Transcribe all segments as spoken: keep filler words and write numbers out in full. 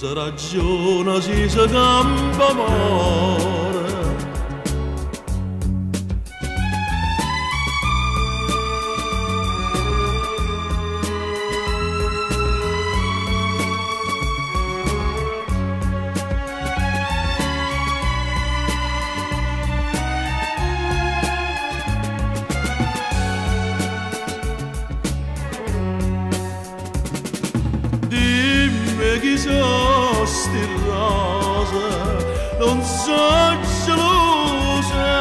si ragiona, si si campa amore. Dimmi chi sono sti rose, non so gelosa,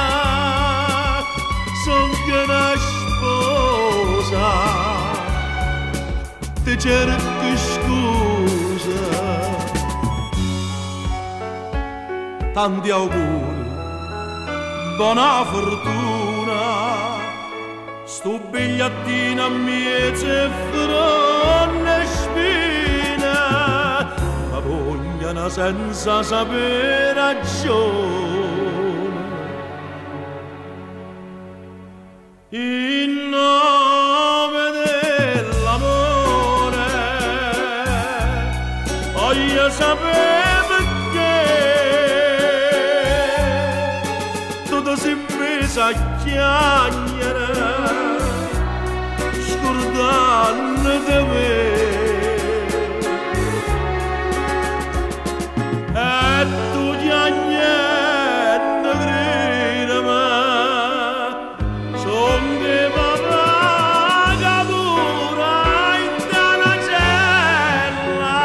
son che una sposa, ti cerco scusa. Tanti auguri, buona fortuna, sto bigliettino a miezze fronne spine, ma vogliono senza sapere ragione. In nome dell'amore voglio sapere perché tutto si mise a chiacchiere scordando di me. E tu ti niente credimi, son che papà catura in una cella.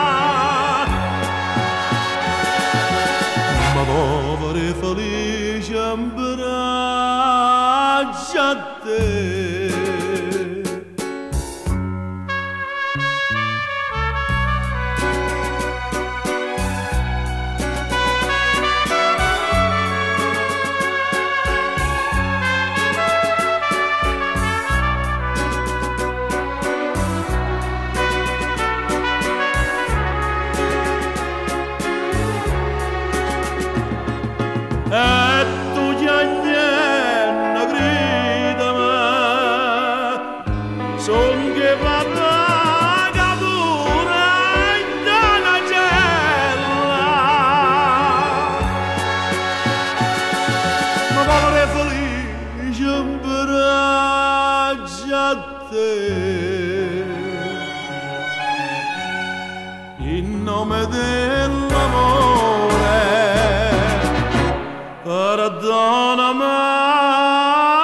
Ma povera e felice abbraccia a te. E tu già niente credimi, son che papà catura in una cella. Ma povera e felice abbraccia a te. In nome dell'amore perdonami.